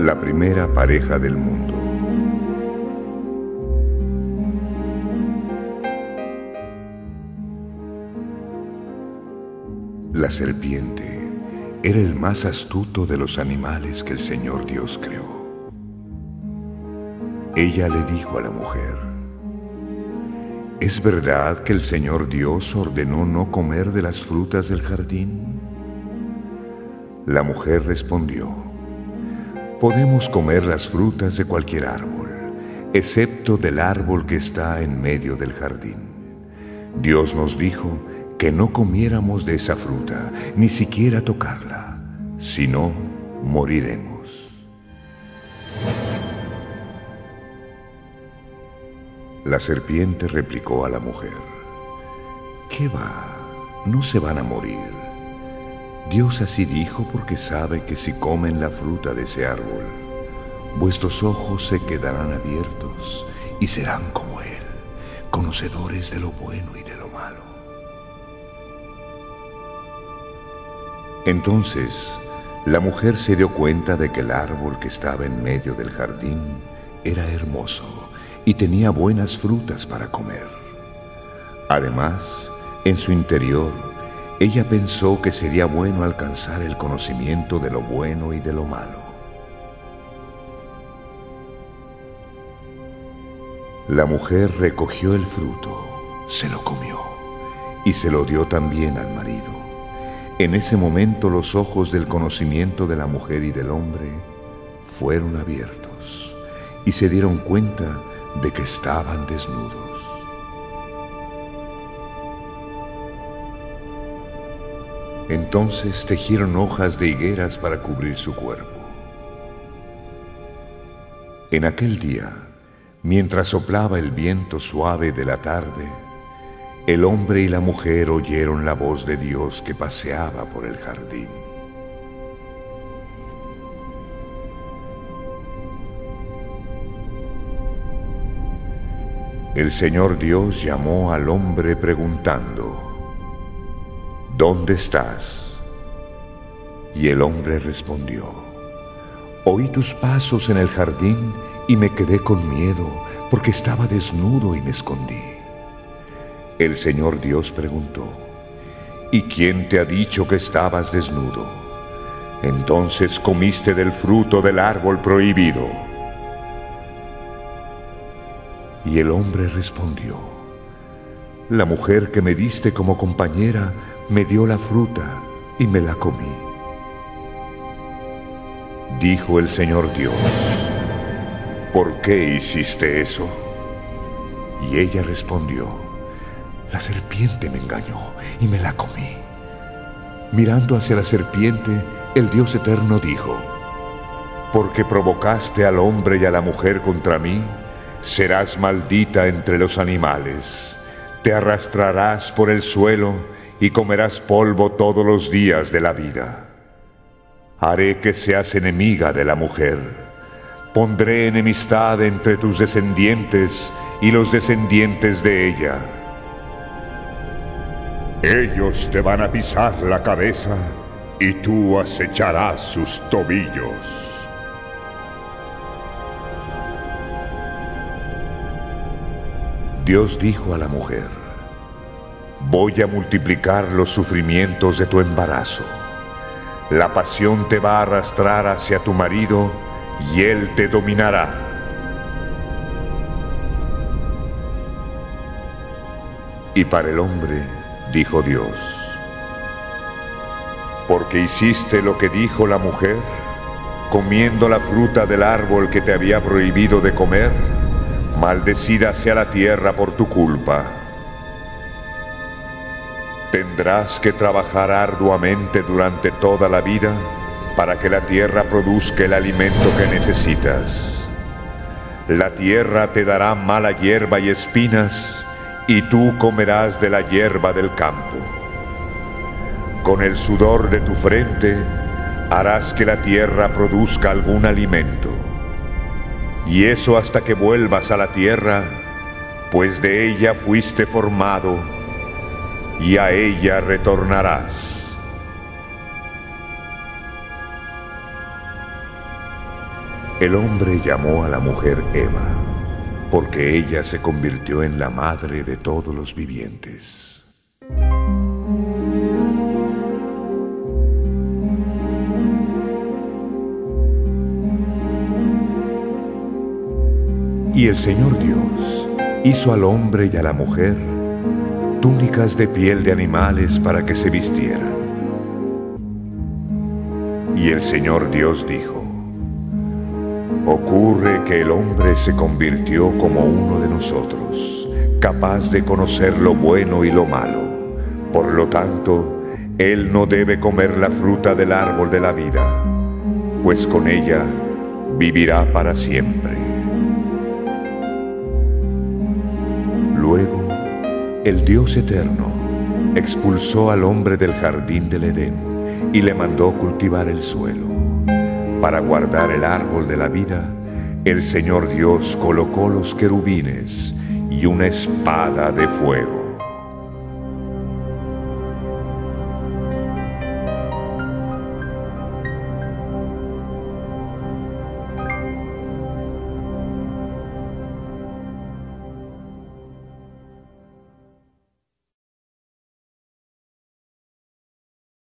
La primera pareja del mundo. La serpiente era el más astuto de los animales que el Señor Dios creó. Ella le dijo a la mujer: ¿es verdad que el Señor Dios ordenó no comer de las frutas del jardín? La mujer respondió: podemos comer las frutas de cualquier árbol, excepto del árbol que está en medio del jardín. Dios nos dijo que no comiéramos de esa fruta, ni siquiera tocarla, si no, moriremos. La serpiente replicó a la mujer: ¿qué va? No se van a morir. Dios así dijo porque sabe que si comen la fruta de ese árbol, vuestros ojos se quedarán abiertos y serán como Él, conocedores de lo bueno y de lo malo. Entonces, la mujer se dio cuenta de que el árbol que estaba en medio del jardín era hermoso y tenía buenas frutas para comer. Además, en su interior, ella pensó que sería bueno alcanzar el conocimiento de lo bueno y de lo malo. La mujer recogió el fruto, se lo comió y se lo dio también al marido. En ese momento los ojos del conocimiento de la mujer y del hombre fueron abiertos y se dieron cuenta de que estaban desnudos. Entonces tejieron hojas de higueras para cubrir su cuerpo. En aquel día, mientras soplaba el viento suave de la tarde, el hombre y la mujer oyeron la voz de Dios que paseaba por el jardín. El Señor Dios llamó al hombre preguntando: ¿dónde estás? Y el hombre respondió: oí tus pasos en el jardín y me quedé con miedo porque estaba desnudo y me escondí. El Señor Dios preguntó: ¿y quién te ha dicho que estabas desnudo? Entonces comiste del fruto del árbol prohibido. Y el hombre respondió: la mujer que me diste como compañera me dio la fruta y me la comí. Dijo el Señor Dios: ¿por qué hiciste eso? Y ella respondió: la serpiente me engañó y me la comí. Mirando hacia la serpiente, el Dios eterno dijo: porque provocaste al hombre y a la mujer contra mí, serás maldita entre los animales. Te arrastrarás por el suelo y comerás polvo todos los días de la vida. Haré que seas enemiga de la mujer. Pondré enemistad entre tus descendientes y los descendientes de ella. Ellos te van a pisar la cabeza y tú acecharás sus tobillos. Dios dijo a la mujer: voy a multiplicar los sufrimientos de tu embarazo. La pasión te va a arrastrar hacia tu marido y él te dominará. Y para el hombre dijo Dios: porque hiciste lo que dijo la mujer, comiendo la fruta del árbol que te había prohibido de comer, maldecida sea la tierra por tu culpa. Tendrás que trabajar arduamente durante toda la vida para que la tierra produzca el alimento que necesitas. La tierra te dará mala hierba y espinas, y tú comerás de la hierba del campo. Con el sudor de tu frente harás que la tierra produzca algún alimento. Y eso hasta que vuelvas a la tierra, pues de ella fuiste formado, y a ella retornarás. El hombre llamó a la mujer Eva, porque ella se convirtió en la madre de todos los vivientes. Y el Señor Dios hizo al hombre y a la mujer túnicas de piel de animales para que se vistieran. Y el Señor Dios dijo: ocurre que el hombre se convirtió como uno de nosotros, capaz de conocer lo bueno y lo malo. Por lo tanto, él no debe comer la fruta del árbol de la vida, pues con ella vivirá para siempre. Luego, el Dios eterno expulsó al hombre del jardín del Edén y le mandó cultivar el suelo. Para guardar el árbol de la vida, el Señor Dios colocó los querubines y una espada de fuego.